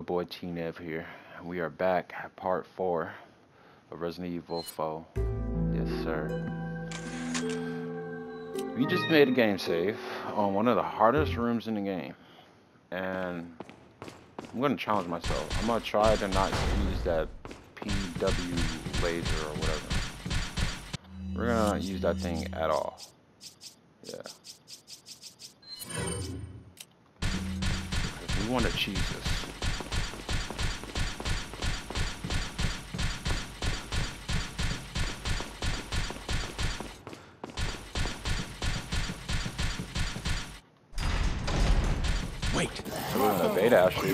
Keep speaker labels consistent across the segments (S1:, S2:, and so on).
S1: boy T-Nev here. We are back at part 4 of Resident Evil 4. Yes, sir. We just made a game save on one of the hardest rooms in the game. And I'm going to challenge myself. I'm going to try to not use that PW laser or whatever. We're going to not use that thing at all. Yeah. Because we want to cheese this.
S2: Wait.
S1: So we're gonna bait Ashley.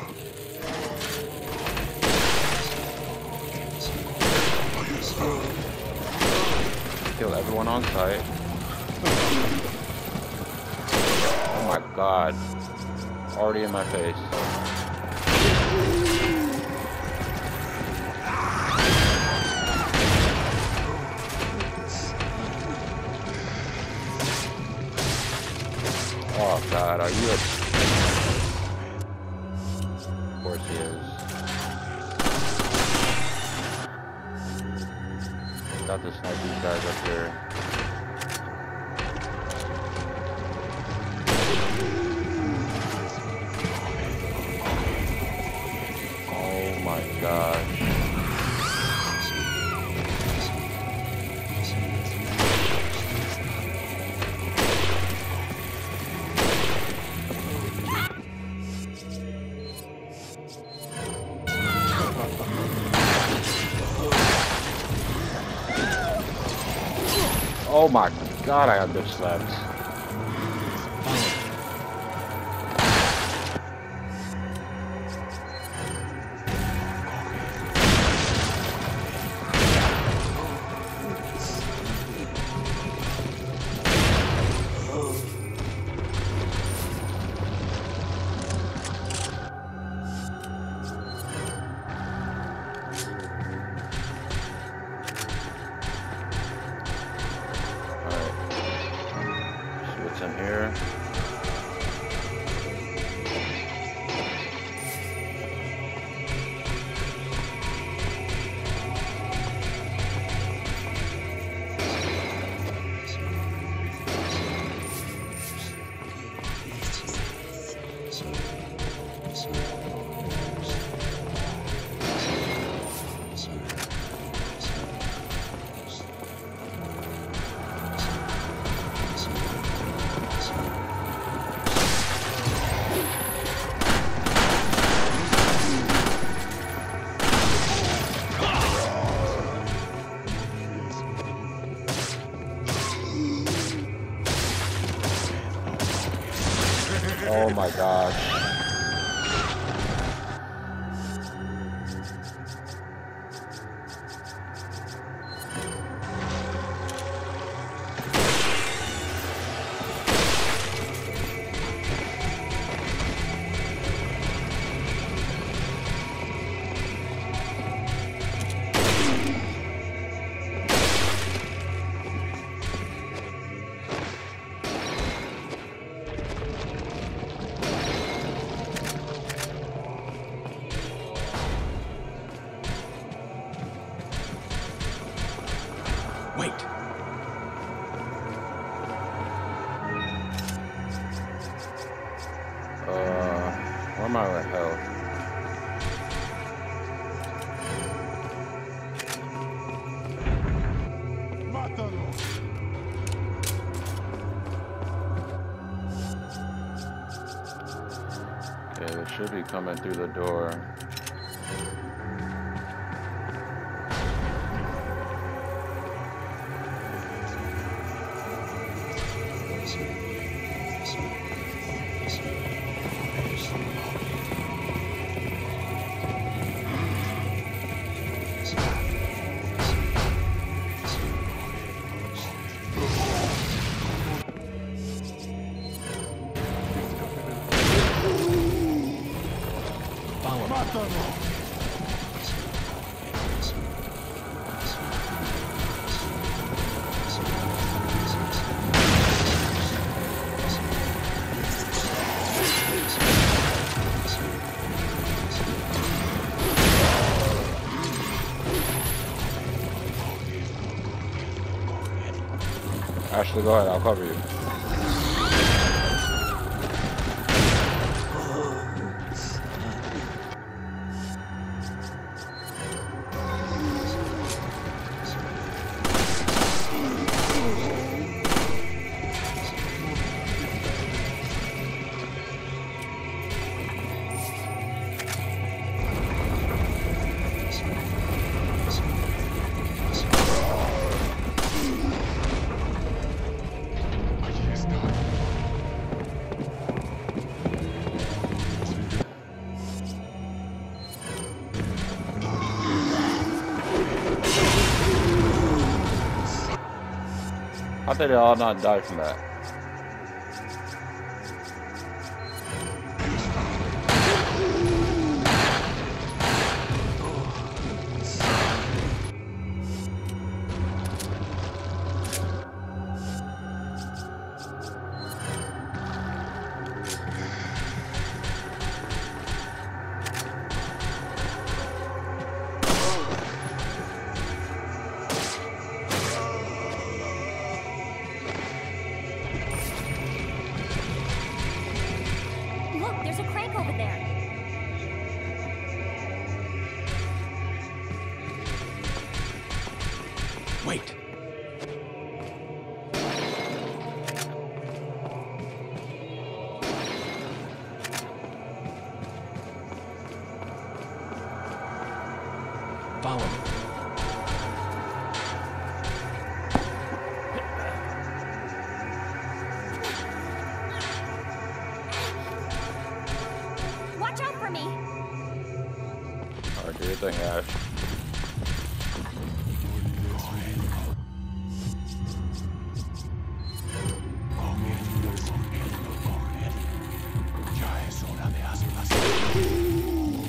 S1: Kill everyone on site. Oh my god. Already in my face. Oh god, are you a... Of course he is. Got to snipe these guys up here. Oh my gosh. Oh my god, I got bitch slapped. In here. Oh my gosh.
S2: Wait.
S1: Where am I with health? Okay, they should be coming through the door. Ashley, go ahead. I'll cover you. How did they all not die from that?
S3: Look, there's a crank over there.
S2: Wait. Follow me.
S3: Watch out for me.
S1: Alright, do your thing, Ash.
S2: Ya es hora de hacerlas.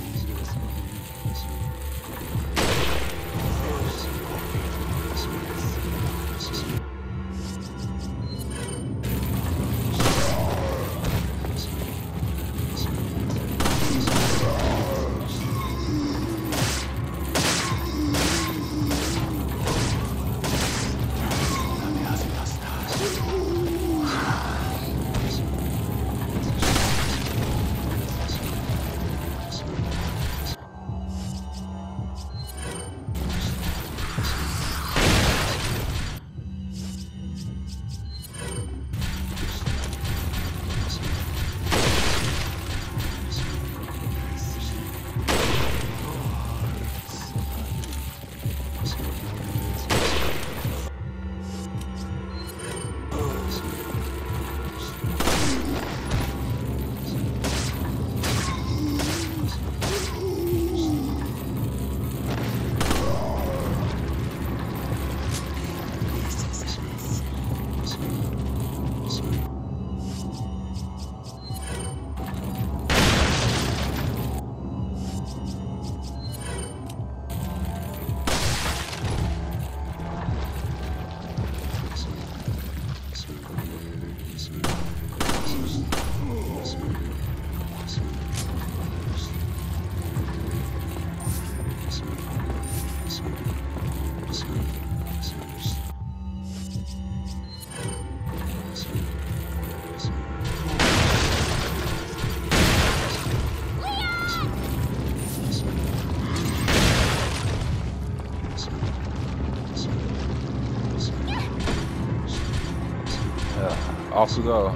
S1: Off we go.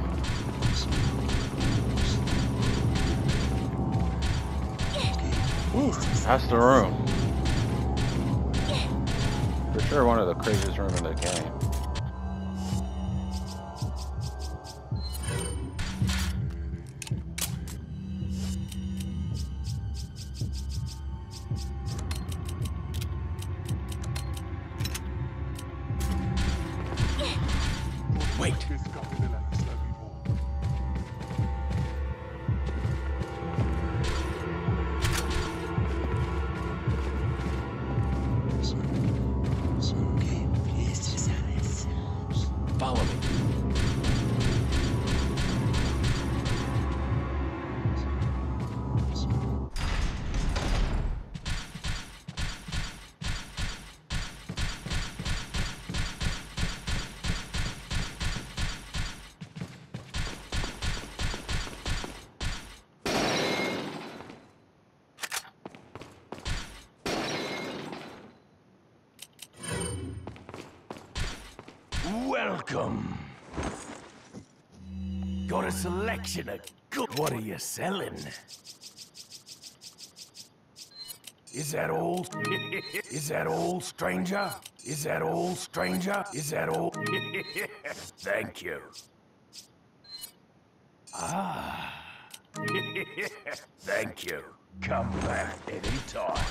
S1: Ooh, that's the room. For sure one of the craziest rooms in the game.
S2: Wait.
S4: ¿Qué empiezas a ver?
S2: Welcome. Got a selection of good. What are you selling? Is that all? Is that all, stranger? Is that all, stranger? Is that all? Thank you. Ah. Thank you. Come back anytime.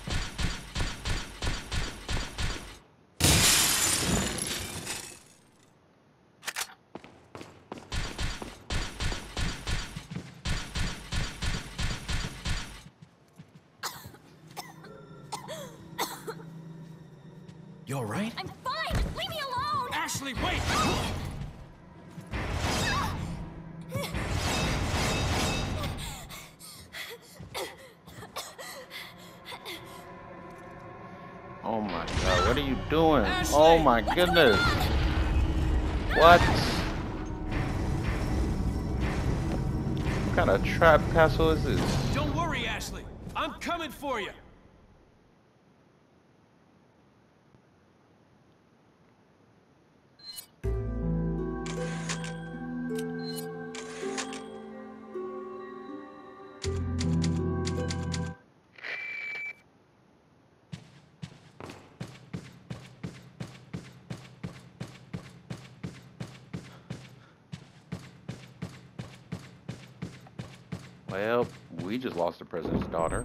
S4: You all right?
S3: I'm fine! Leave me alone!
S4: Ashley, wait!
S1: Oh my god, what are you doing?
S4: Ashley!
S1: Oh my goodness. What? What kind of trap castle is this?
S4: Don't worry, Ashley. I'm coming for you.
S1: Well, we just lost the president's daughter.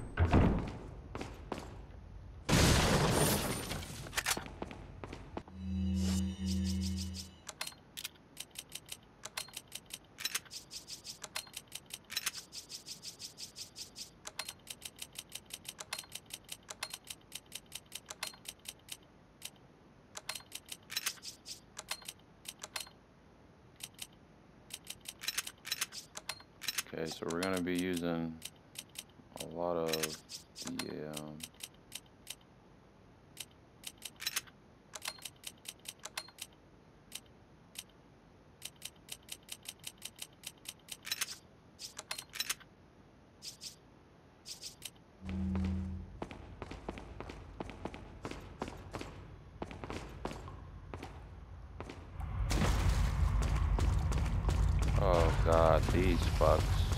S1: Okay, so we're gonna be using a lot of the oh god, these fucks.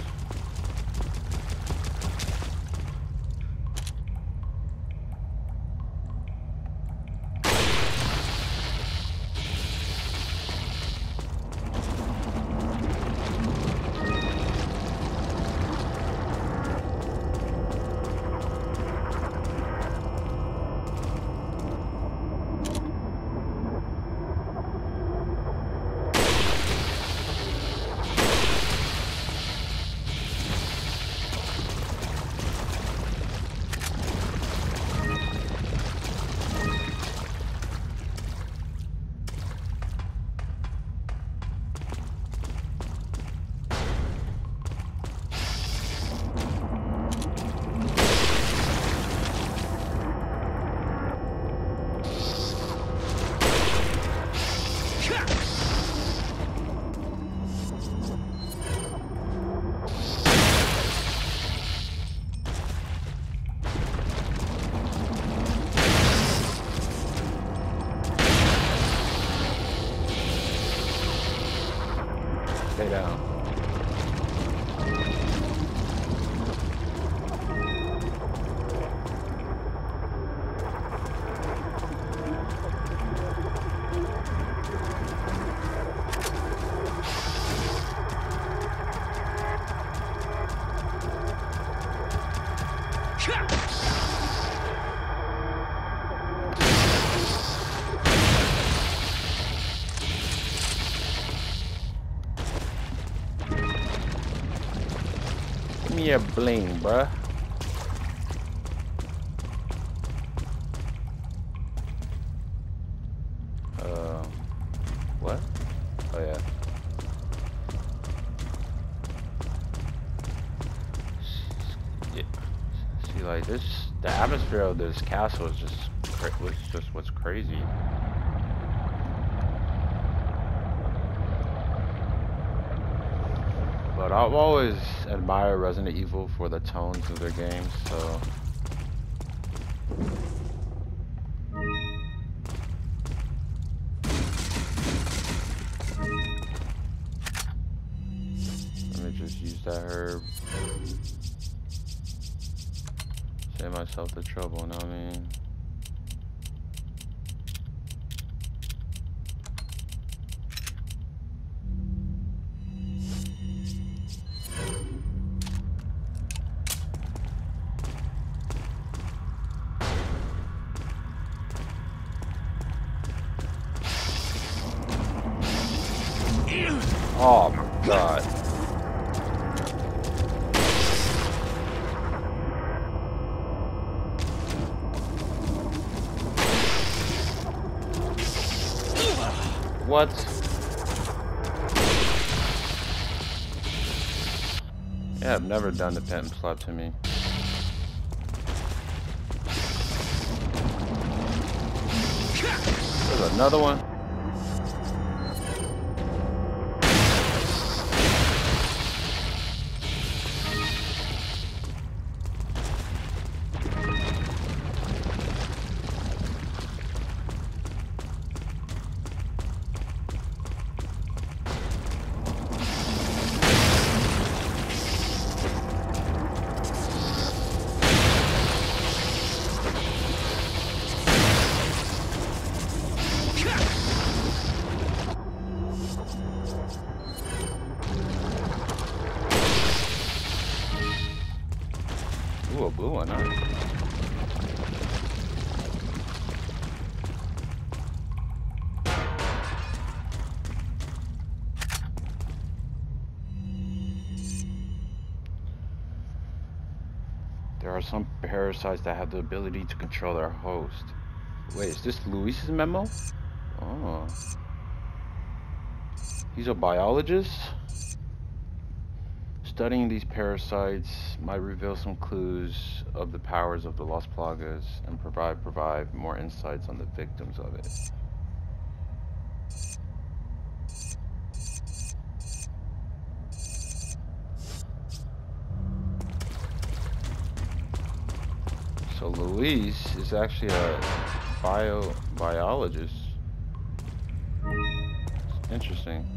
S1: Stay down. Give me a bling, bruh. What? Oh yeah. Yeah. See, like this, the atmosphere of this castle is just what's crazy. But I've always admired Resident Evil for the tones of their games, so. that herb. Save myself the trouble, you know what I mean? Oh my god. What? Yeah, I've never done the pen slap to me. There's another one. Ooh, a blue one, huh? There are some parasites that have the ability to control their host. Wait, is this Luis's memo? Oh. He's a biologist? Studying these parasites might reveal some clues of the powers of the Las Plagas and provide more insights on the victims of it. So Luis is actually a biologist. It's interesting.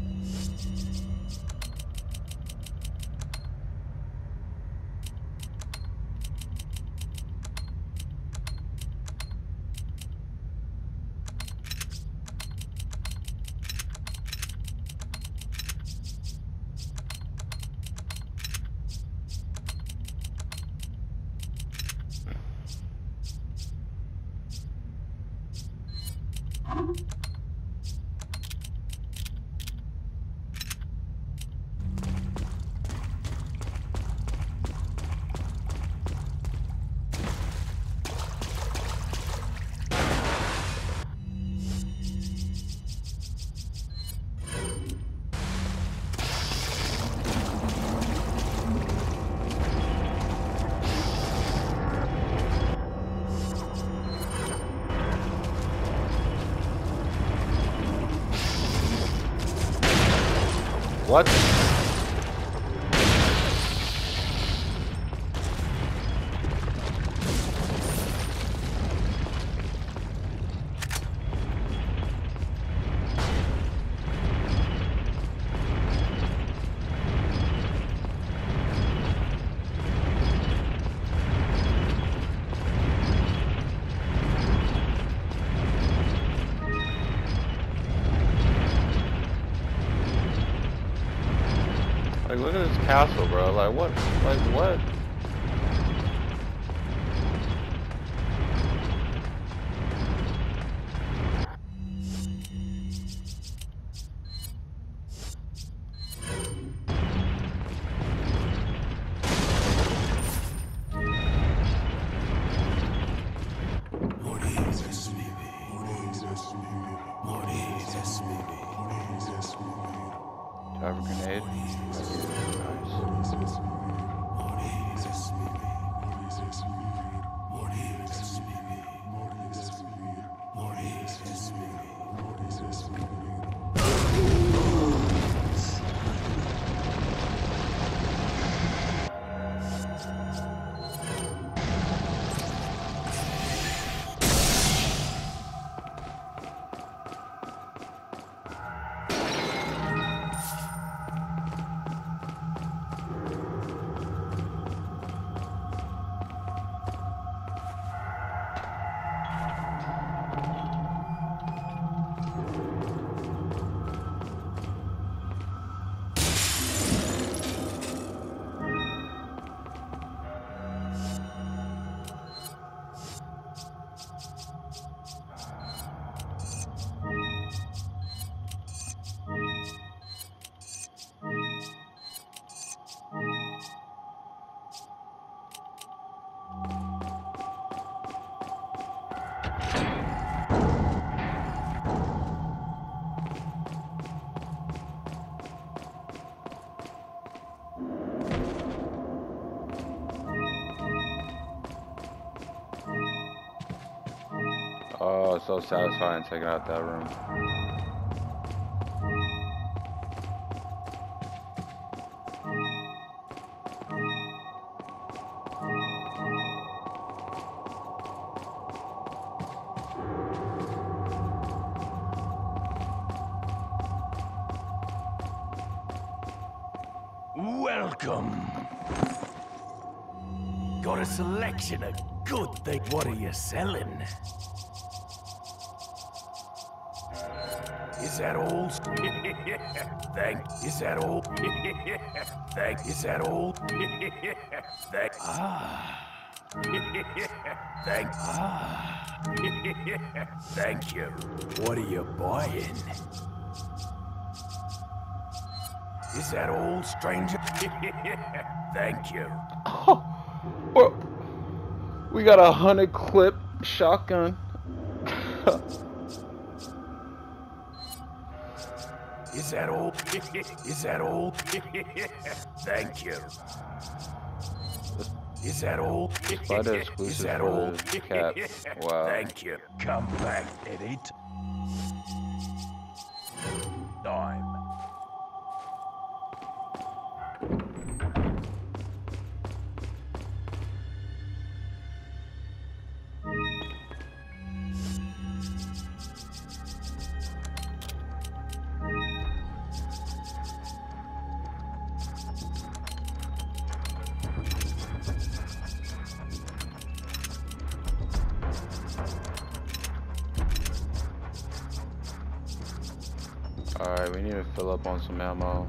S1: What? Like, look at this castle, bro. Like, what? Like, what? Do I have a grenade? Nice. Oh, it's so satisfying taking out that room.
S2: Welcome. Got a selection of good things. What are you selling? Is that all? Thank. Is that all? Thank. Is that all? Thank. Ah. Thank. Ah. Thank you. What are you buying? Is that all, stranger? Thank you.
S1: Oh, well, we got a 100 clip shotgun.
S2: Is that all? Is that all? Thank you. Is that all?
S1: Spider exclusive
S2: Is that
S1: for
S2: all?
S1: the cap. Wow.
S2: Thank you. Come back at it. Time.
S1: Alright, we need to fill up on some ammo.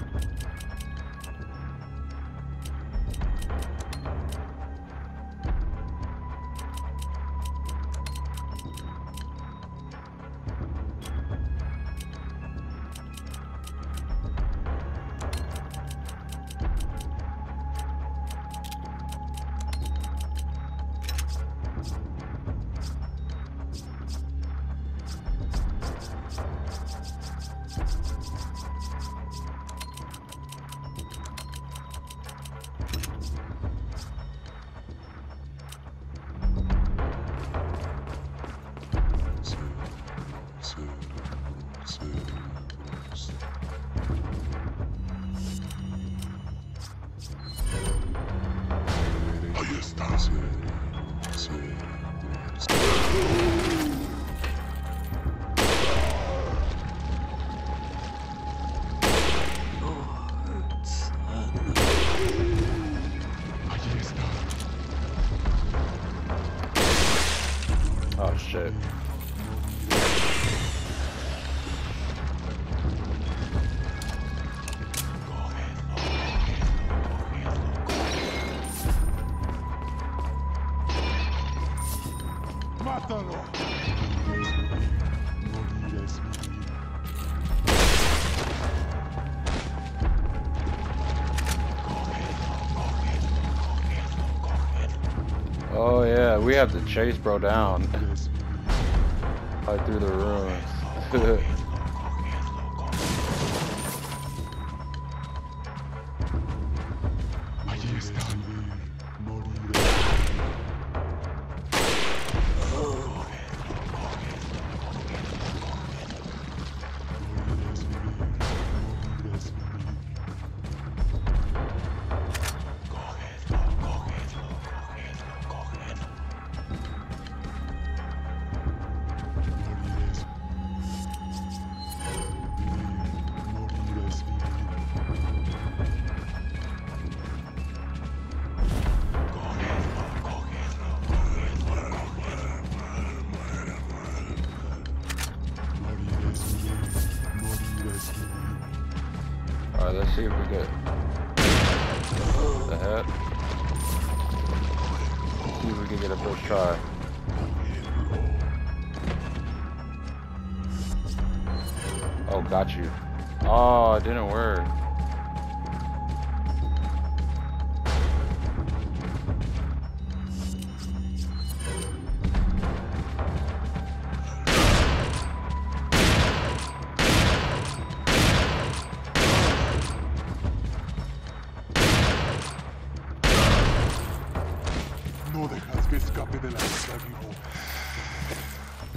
S1: Oh shit.
S5: ¡Mátalo!
S1: Oh yeah, we have to chase bro down. Right through the ruins. Alright, let's see if we get the head. Let's see if we can get a first try. Oh, got you. Oh, it didn't work.
S5: No dejas que escape de la isla vivo.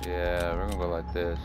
S1: Yeah, we're gonna go like this.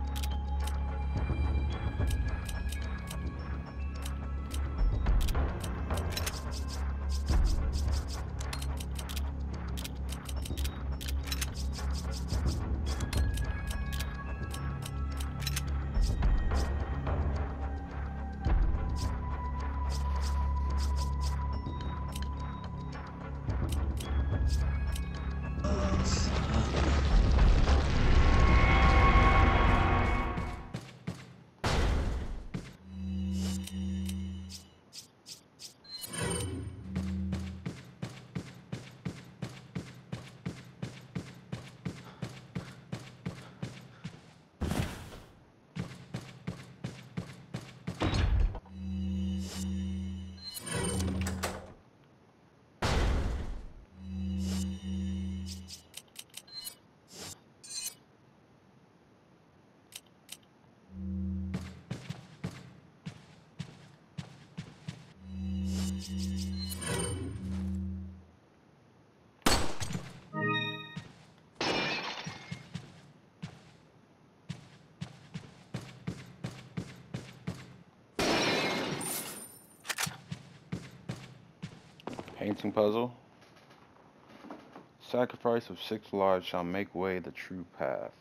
S1: Painting puzzle. Sacrifice of 6 lives shall make way the true path.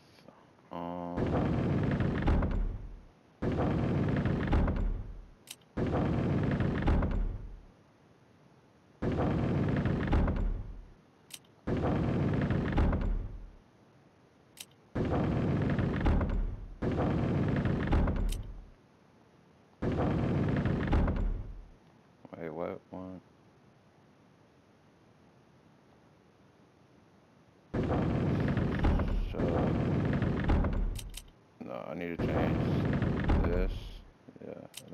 S1: Wait, what? One. So, no, I need to change this. Yeah.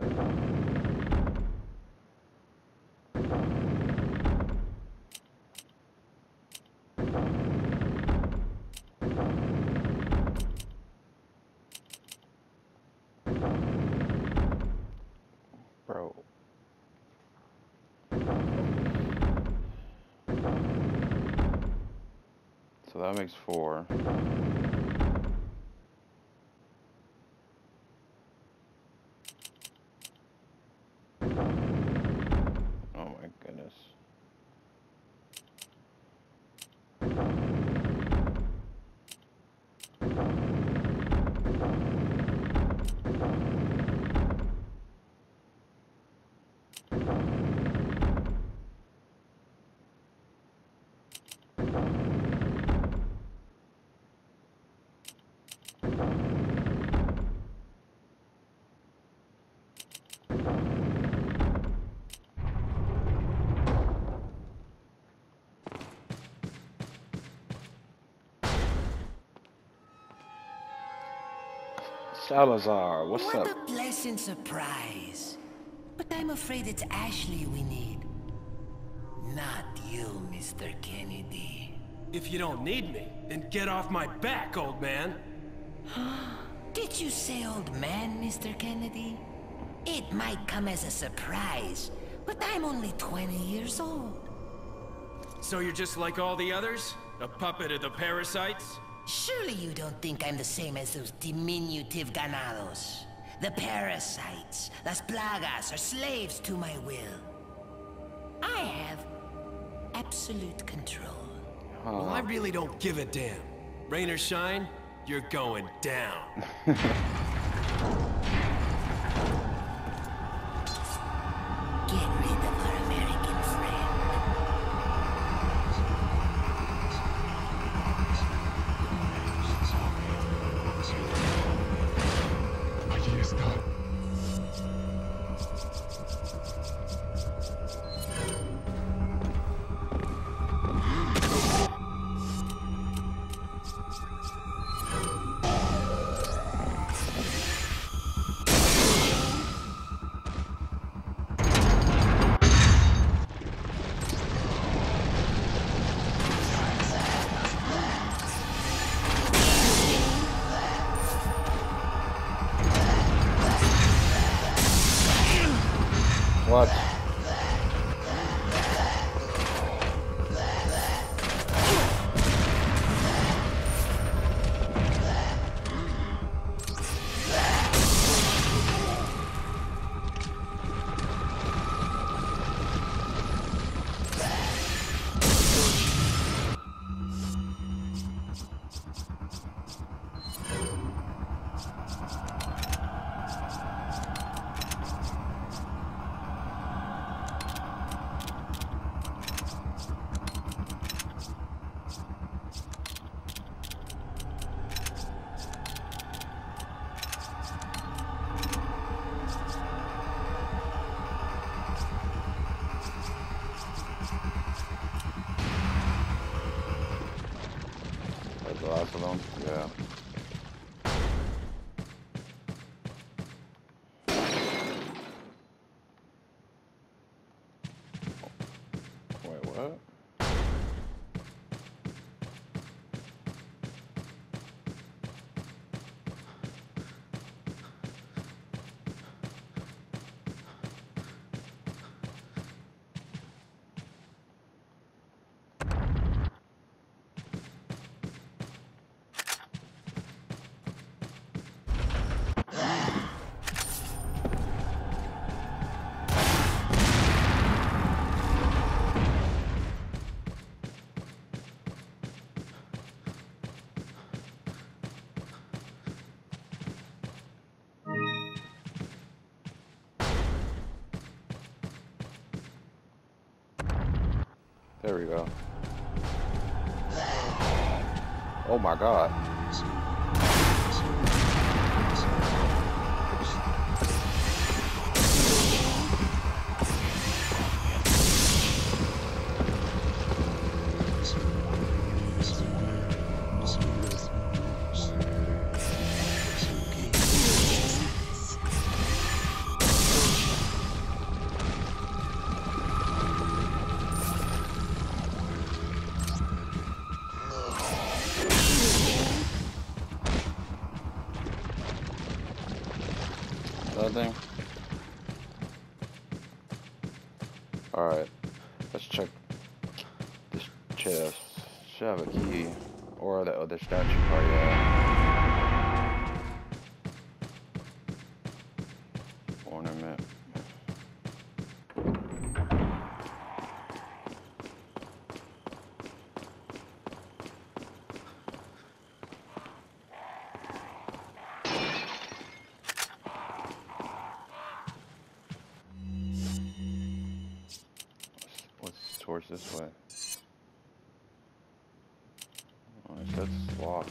S1: Bro. So that makes 4. Oh my goodness. Salazar, what's up?
S5: What a pleasant surprise. But I'm afraid it's Ashley we need. Not you, Mr. Kennedy.
S4: If you don't need me, then get off my back, old man.
S5: Did you say old man, Mr. Kennedy? It might come as a surprise, but I'm only 20 years old.
S4: So you're just like all the others? A puppet of the parasites?
S5: Surely you don't think I'm the same as those diminutive ganados. The parasites, las plagas, are slaves to my will. I have absolute control.
S4: Well, I really don't give a damn. Rain or shine, you're going down.
S5: Get rid of our American friend.
S2: Allí está.
S1: What? both of them. Yeah. Wait, what? There we go. Oh my god. Nothing. Alright, let's check this chest. Should have a key. Or the other statue part, yeah. Ornament. Towards this way. Oh, it says it's locked.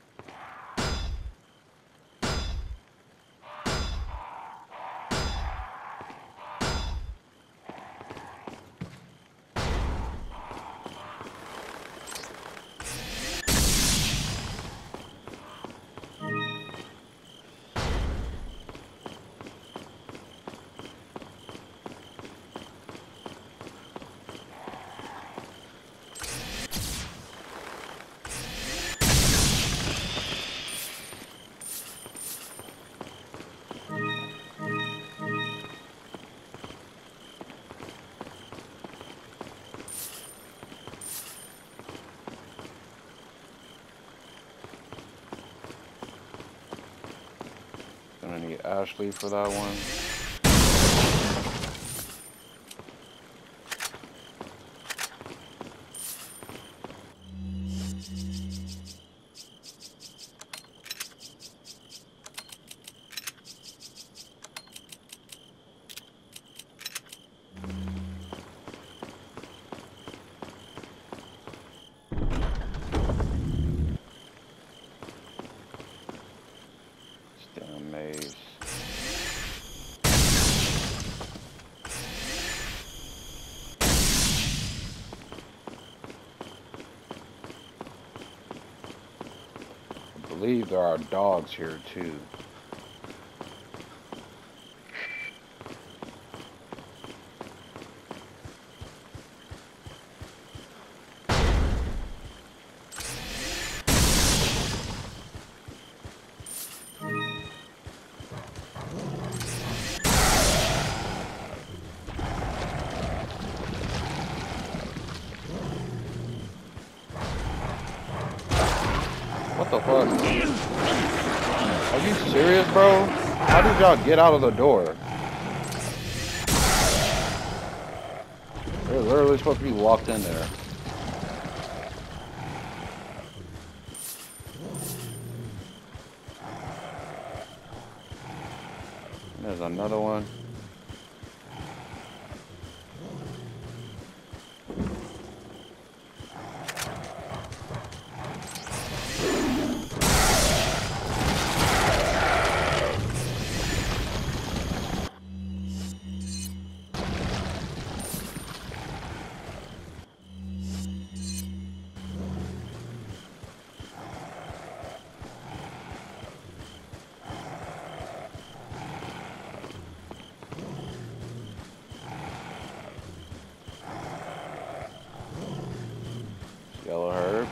S1: Gonna need Ashley for that one. Damn maze. I believe there are dogs here too. What the fuck? Are you serious, bro? How did y'all get out of the door? They're literally supposed to be locked in there. There's another one. Yellow herb.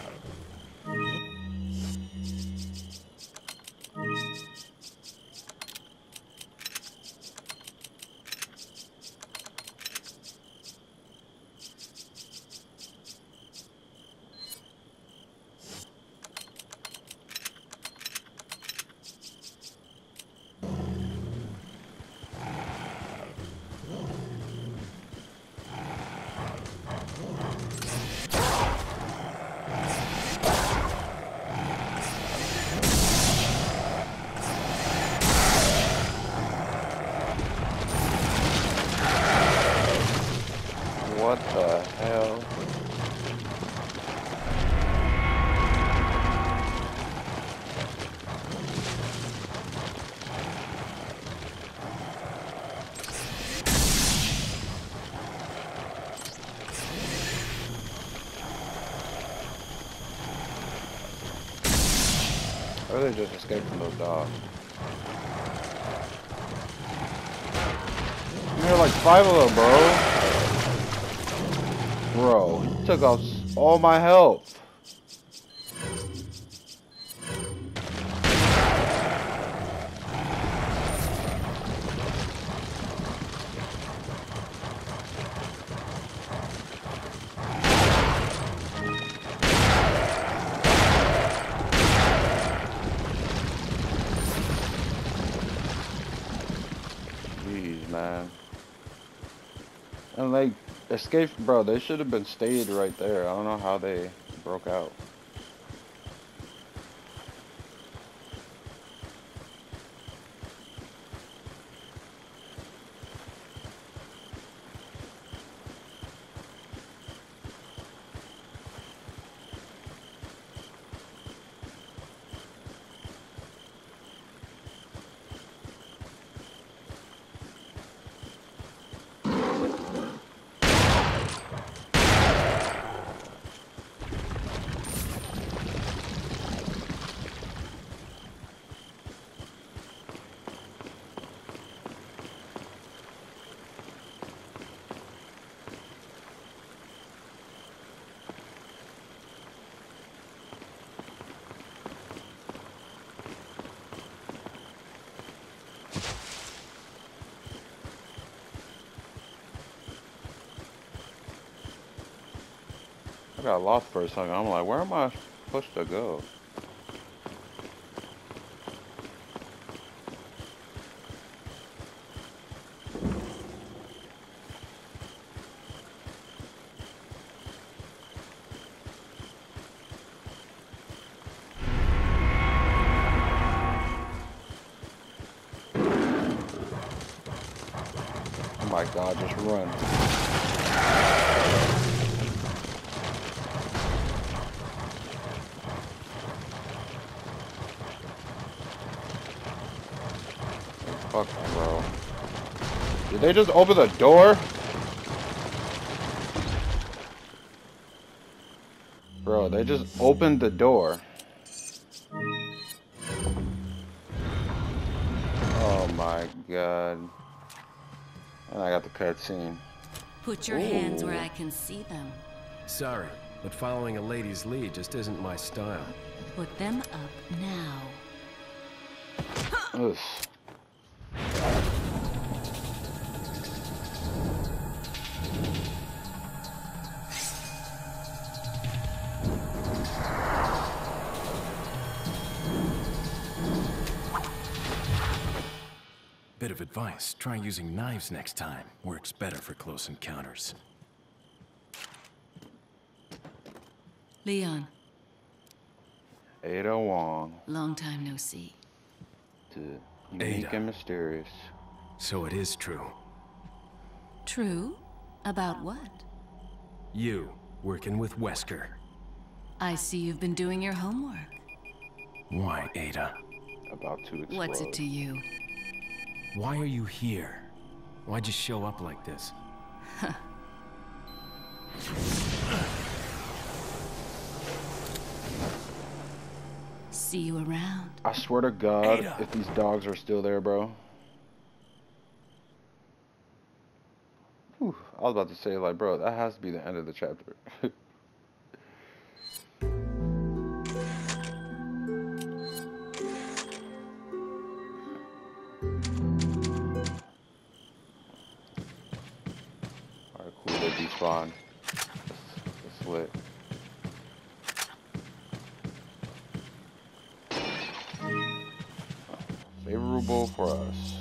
S1: What the hell? Or they just escaped from those dogs. There are like 5 of them, bro. Bro, he took off all my health. Jeez, man. And like, escape, bro, they should have been stayed right there. I don't know how they broke out. I got lost for a second. I'm like, where am I supposed to go? Oh my God, just run. Fuck, bro. Did they just open the door? Bro, they just opened the door. Oh my God. And I got the cutscene.
S3: Put your hands where I can see them.
S4: Sorry, but following a lady's lead just isn't my style.
S3: Put them up now.
S1: Ugh.
S2: Bit of advice, try using knives next time. Works better for close encounters.
S3: Leon,
S1: Ada Wong.
S3: long time no see.
S1: Unique
S2: Ada.
S1: and mysterious.
S2: So it is true.
S3: True? About what?
S2: You, working with Wesker.
S3: I see you've been doing your homework.
S2: Why, Ada?
S1: About to explode.
S3: What's it to you?
S2: Why are you here? Why'd you show up like this?
S3: See you around.
S1: I swear to God,
S2: Ada.
S1: if these dogs are still there, bro. Whew, I was about to say, like, bro, that has to be the end of the chapter. respawn. That's lit. Favorable for us.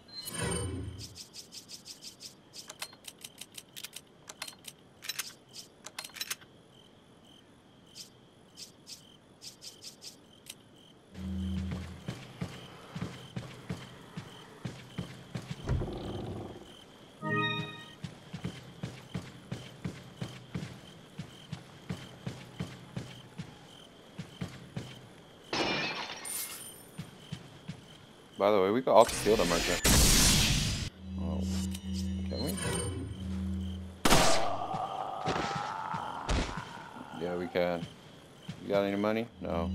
S1: By the way, we can also kill the merchant. Oh, can we? Yeah, we can. You got any money? No.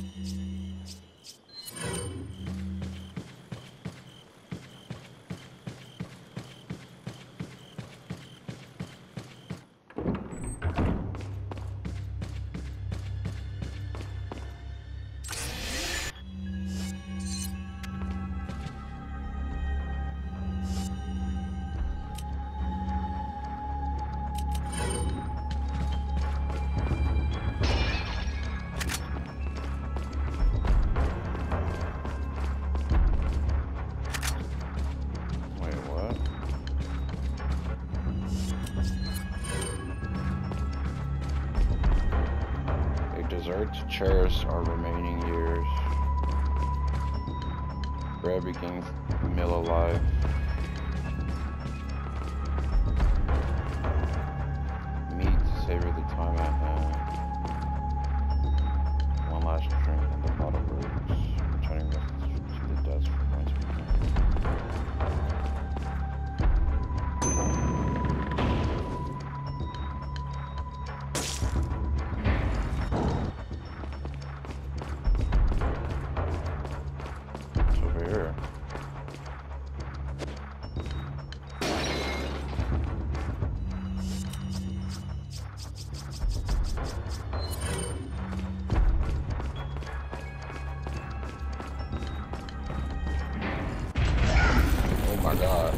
S1: Dessert to cherish our remaining years. Bread begins the meal of life. Meat to savor the time at hand. One last drink and the bottle breaks, returning us to the dust from whence we came. Oh my god.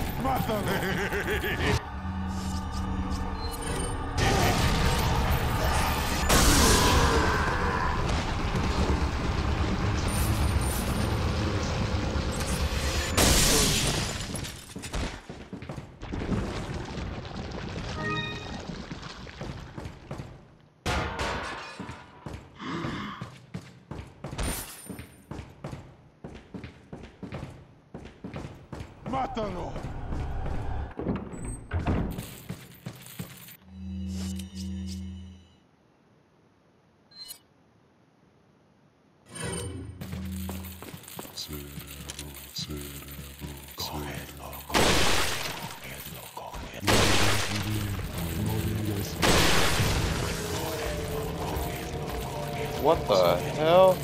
S2: ¡Mátalo!
S1: What the hell?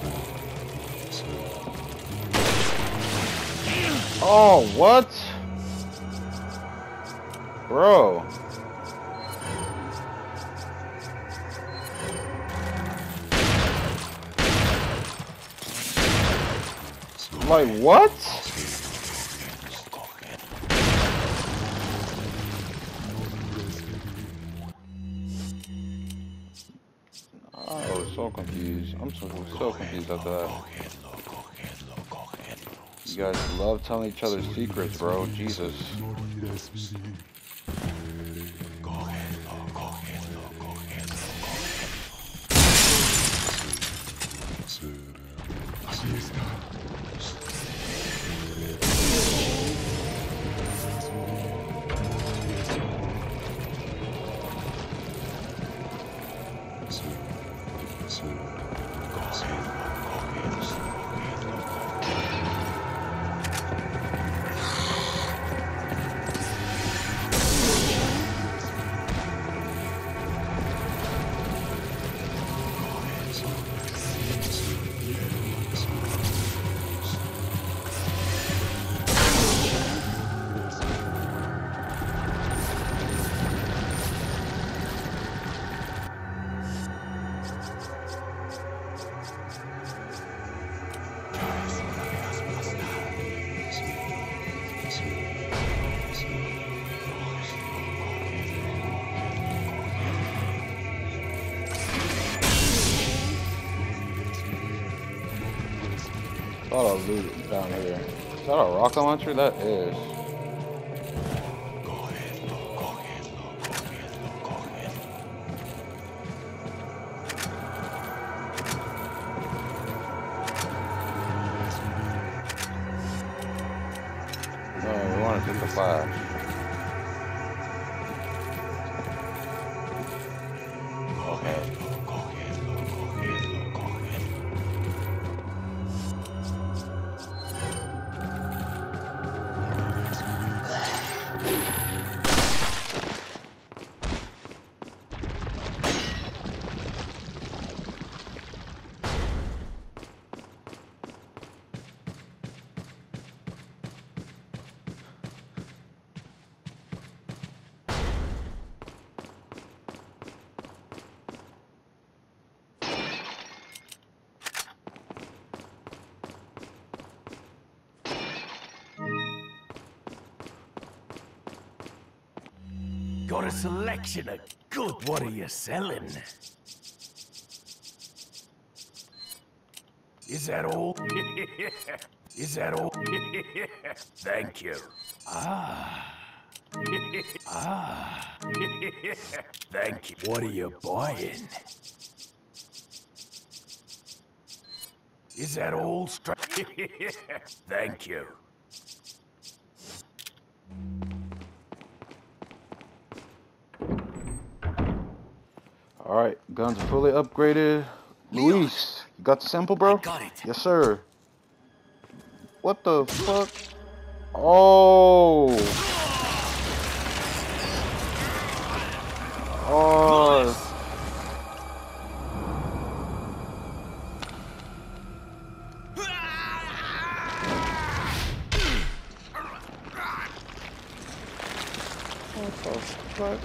S1: Oh, what? Bro. Like, what? I was so confused. I'm so confused at that. You guys love telling each other secrets, bro. Jesus. lot of loot down here. Is that a rocket launcher? That is. No, we want to take the flash. Okay.
S2: Got a selection of good. What are you selling? Is that all? Is that all? Thank you. Ah. Ah. Thank you. What are you buying? Is that all? Thank you.
S1: Alright, guns are fully upgraded. Luis, you got the sample, bro?
S4: I got it.
S1: Yes, sir. What the fuck? Oh! Oh! What the fuck?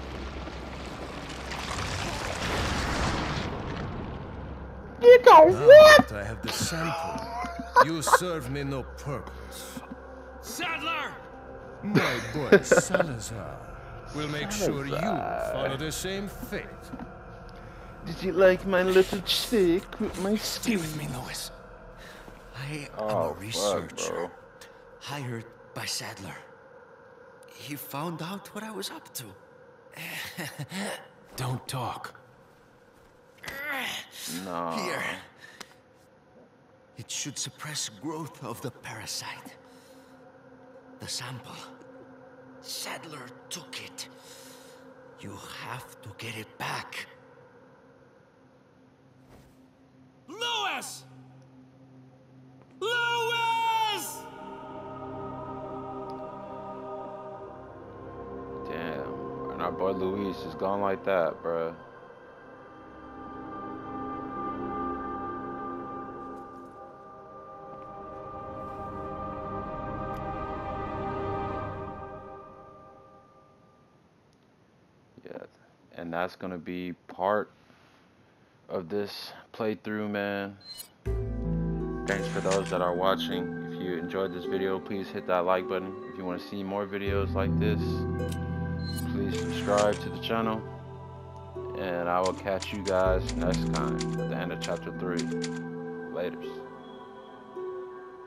S1: You got what?
S6: I have the sample. You serve me no purpose.
S4: Sadler!
S6: My boy Salazar will make sure you follow the same fate.
S1: Did you like my little chick with my
S4: Stay
S1: skin?
S4: with me, Louis. I am
S1: Oh,
S4: a
S1: fuck,
S4: researcher
S1: bro.
S4: hired by Sadler. He found out what I was up to. Don't talk.
S1: No.
S4: Here. It should suppress growth of the parasite. The sample. Sadler took it. You have to get it back. Louis! Louis!
S1: Damn. And our boy Luis is gone like that, bruh. Yeah. And that's gonna be part of this playthrough, man. Thanks for those that are watching. If you enjoyed this video, please hit that like button. If you want to see more videos like this, please subscribe to the channel. And I will catch you guys next time at the end of chapter 3. Laters.